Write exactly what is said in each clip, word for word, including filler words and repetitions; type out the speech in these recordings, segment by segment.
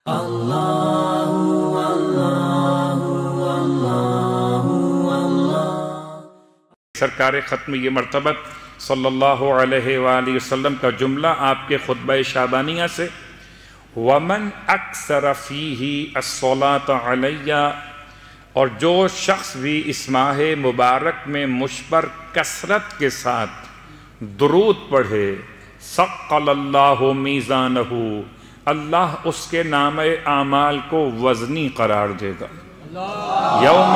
اللہ اللہ اللہ اللہ۔ سرکار ختم یہ مرتبت صلی اللہ علیہ وآلہ وسلم کا جملہ آپ کے خطبہ شعبانیہ سے، وَمَنْ أَكْثَرَ فِيهِ الصَّلَاةَ عَلَيَّ، اور جو شخص بھی اس ماہ مبارک میں مجھ پر کثرت کے ساتھ درود پڑھے، ثقل اللہ میزانہ، اللہ اس کے نام اعمال کو وزنی قرار دے گا۔ یوم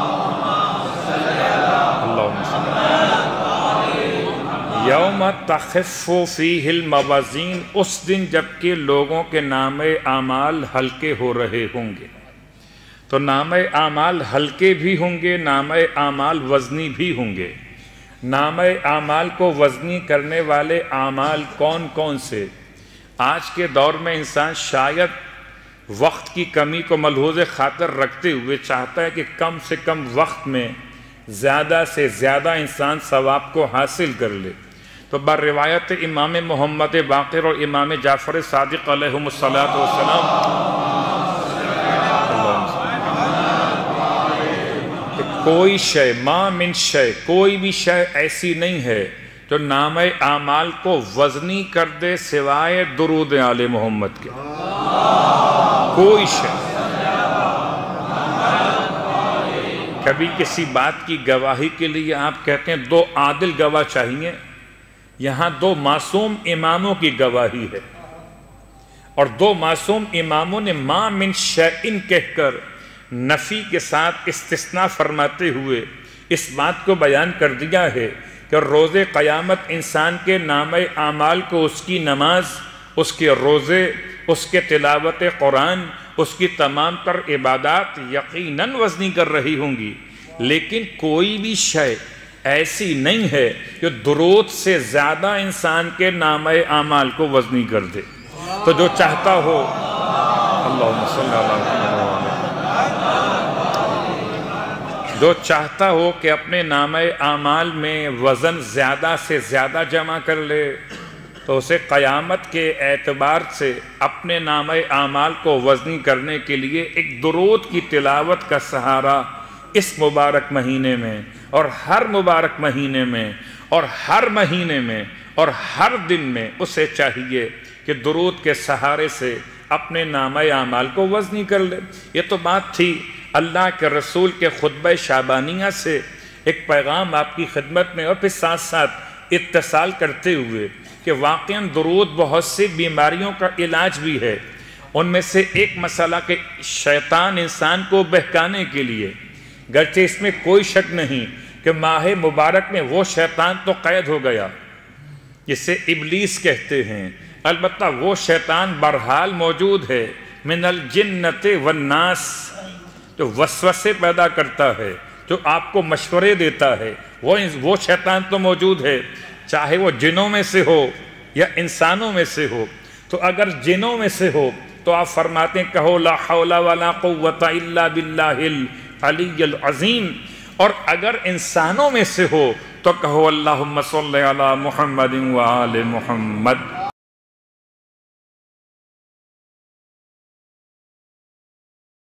یوم تخف فیہ الموازین، اس دن جب کہ لوگوں کے نام اعمال ہلکے ہو رہے ہوں گے۔ تو نام اعمال ہلکے بھی ہوں گے، نام اعمال وزنی بھی ہوں گے۔ نام اعمال کو وزنی کرنے والے اعمال کون کون سے؟ آج کے دور میں انسان شاید وقت کی کمی کو ملحوظ خاطر رکھتے ہوئے چاہتا ہے کہ کم سے کم وقت میں زیادہ سے زیادہ انسان ثواب کو حاصل کر لے۔ تو بر روایت امام محمد باقر اور امام جعفر صادق علیہم الصلاۃ والسلام، کوئی شے، ما من شے، کوئی بھی شے ایسی نہیں ہے جو نام اعمال کو وزنی کر دے سوائے درود آل محمد کے۔ کوئی شے۔ کبھی کسی بات کی گواہی کے لیے آپ کہتے ہیں دو عادل گواہ چاہیے، یہاں دو معصوم اماموں کی گواہی ہے، اور دو معصوم اماموں نے ما من شیئن کہہ کر نفی کے ساتھ استثناء فرماتے ہوئے اس بات کو بیان کر دیا ہے کہ روز قیامت انسان کے نام اعمال کو اس کی نماز، اس کے روزے، اس کے تلاوت قرآن، اس کی تمام تر عبادات یقیناً وزنی کر رہی ہوں گی، لیکن کوئی بھی شے ایسی نہیں ہے جو درود سے زیادہ انسان کے نام اعمال کو وزنی کر دے۔ تو جو چاہتا ہو، اللہم صلی اللہ علیہ وسلم، جو چاہتا ہو کہ اپنے نام اعمال میں وزن زیادہ سے زیادہ جمع کر لے، تو اسے قیامت کے اعتبار سے اپنے نام اعمال کو وزنی کرنے کے لیے ایک درود کی تلاوت کا سہارا اس مبارک مہینے میں اور ہر مبارک مہینے میں اور ہر مہینے میں اور ہر دن میں اسے چاہیے کہ درود کے سہارے سے اپنے نام اعمال کو وزنی کر لے۔ یہ تو بات تھی اللہ کے رسول کے خطبہ شعبانیہ سے ایک پیغام آپ کی خدمت میں، اور پھر ساتھ ساتھ اتصال کرتے ہوئے کہ واقعاً درود بہت سی بیماریوں کا علاج بھی ہے۔ ان میں سے ایک مسئلہ کہ شیطان انسان کو بہکانے کے لیے، گرچہ اس میں کوئی شک نہیں کہ ماہ مبارک میں وہ شیطان تو قید ہو گیا جسے ابلیس کہتے ہیں، البتہ وہ شیطان برحال موجود ہے، من الجنت والناس، جو وسوسے پیدا کرتا ہے، جو آپ کو مشورے دیتا ہے، وہ وہ شیطان تو موجود ہے، چاہے وہ جنوں میں سے ہو یا انسانوں میں سے ہو۔ تو اگر جنوں میں سے ہو تو آپ فرماتے ہیں کہو لا حول ولا قوت الا باللہ العلی العظیم، اور اگر انسانوں میں سے ہو تو کہو اللہم صلی علی محمد وآل محمد۔